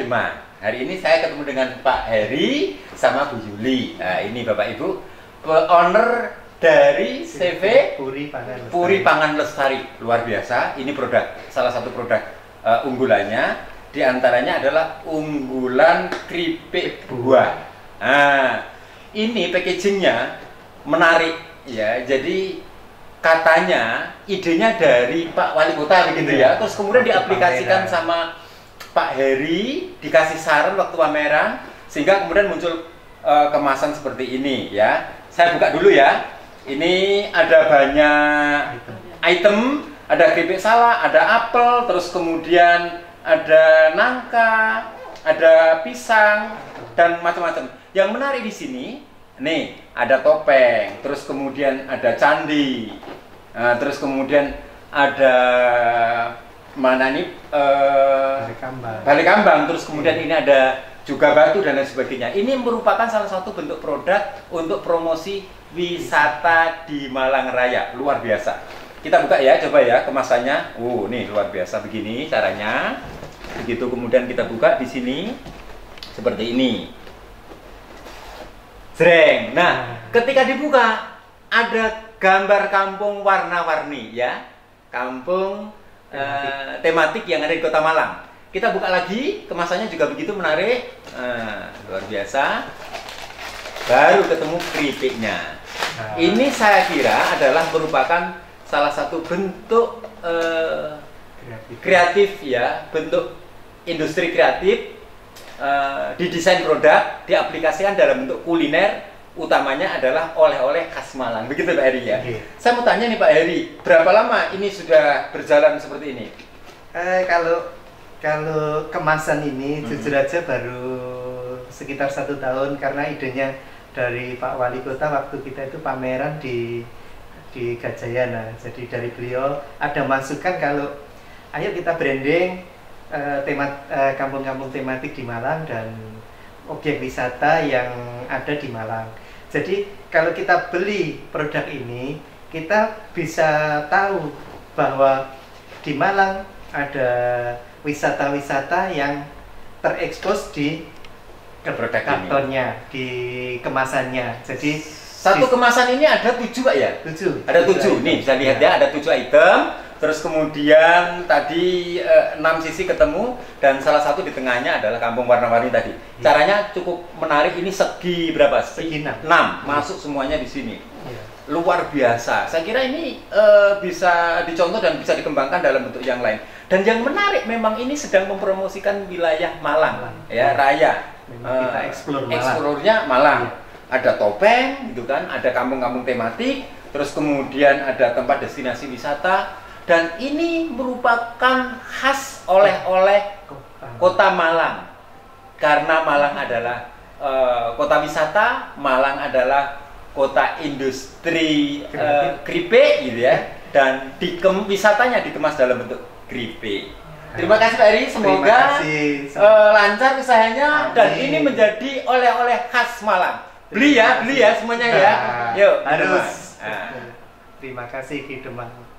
Firman. Hari ini saya ketemu dengan Pak Heri sama Bu Yuli. Nah, ini Bapak Ibu owner dari CV Puri Pangan Lestari. Luar biasa. Ini produk, salah satu produk unggulannya. Di antaranya adalah unggulan keripik buah. Nah, ini packagingnya menarik ya. Jadi katanya idenya dari Pak Wali Kota begitu ya. Terus kemudian diaplikasikan sama Pak Heri, dikasih saran waktu pameran sehingga kemudian muncul kemasan seperti ini ya. Saya buka dulu ya. Ini ada banyak item, ada keripik salak, ada apel, terus kemudian ada nangka, ada pisang dan macam-macam. Yang menarik di sini, nih ada topeng, terus kemudian ada candi, terus kemudian ada mana nih balik kambang, terus kemudian ini ada juga batu dan lain sebagainya. Ini merupakan salah satu bentuk produk untuk promosi wisata di Malang Raya. Luar biasa. Kita buka ya, coba ya kemasannya. Nih luar biasa begini caranya. Begitu kemudian kita buka di sini seperti ini. Jreng. Nah, ketika dibuka ada gambar kampung warna-warni ya. Kampung tematik yang ada di Kota Malang. Kita buka lagi, kemasannya juga begitu menarik. Luar biasa. Baru ketemu keripiknya. Ini saya kira adalah merupakan salah satu bentuk kreatif ya, bentuk industri kreatif di desain produk, diaplikasikan dalam bentuk kuliner, utamanya adalah oleh-oleh khas Malang. Begitu Pak Heri ya. Saya mau tanya nih Pak Heri, berapa lama ini sudah berjalan seperti ini? Kalau kemasan ini jujur aja baru sekitar 1 tahun, karena idenya dari Pak Wali Kota waktu kita itu pameran di Gajayana. Jadi dari beliau ada masukan kalau ayo kita branding kampung-kampung tematik di Malang dan objek wisata yang ada di Malang. Jadi kalau kita beli produk ini, kita bisa tahu bahwa di Malang ada wisata-wisata yang terekspos di kartonnya, di kemasannya. Jadi satu kemasan ini ada 7 Pak ya? 7. Ada 7. Nih bisa lihat ya, ada 7 item. Terus kemudian tadi 6 sisi ketemu dan salah satu di tengahnya adalah kampung warna-warni tadi. Caranya cukup menarik. Ini segi berapa? Segi 6. Masuk semuanya di sini. Luar biasa. Saya kira ini bisa dicontoh dan bisa dikembangkan dalam bentuk yang lain. Dan yang menarik memang ini sedang mempromosikan wilayah Malang, ya raya. Kita eksplornya Malang. Ada topeng, gitu kan? Ada kampung-kampung tematik. Terus kemudian ada tempat destinasi wisata. Dan ini merupakan khas oleh-oleh Kota Malang. Karena Malang adalah kota wisata, Malang adalah kota industri keripik gitu ya. Dan wisatanya dikemas dalam bentuk keripik. Terima kasih Pak Heri, semoga lancar usahanya. Dan ini menjadi oleh-oleh khas Malang. Beli ya semuanya ya. Yuk, harus. Terima kasih Ki Demang.